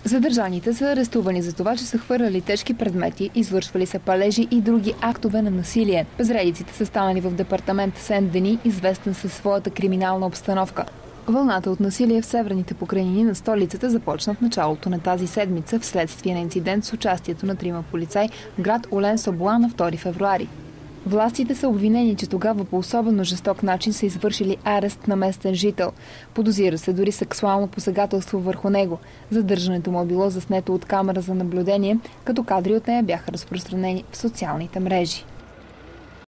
Задържаните са арестувани за това, че са хвърляли тежки предмети, извършвали са палежи и други актове на насилие. Безредиците са станали в департамент Сен-Дени, известен със своята криминална обстановка. Вълната от насилие в северните покрайнини на столицата започна в началото на тази седмица вследствие на инцидент с участието на 3 полицаи в град Олен-Собоа на 2 февруари. Властите са обвинени, че тогава по особено жесток начин са извършили арест на местен жител. Подозира се дори сексуално посегателство върху него. Задържането му било заснето от камера за наблюдение, като кадри от нея бяха разпространени в социалните мрежи.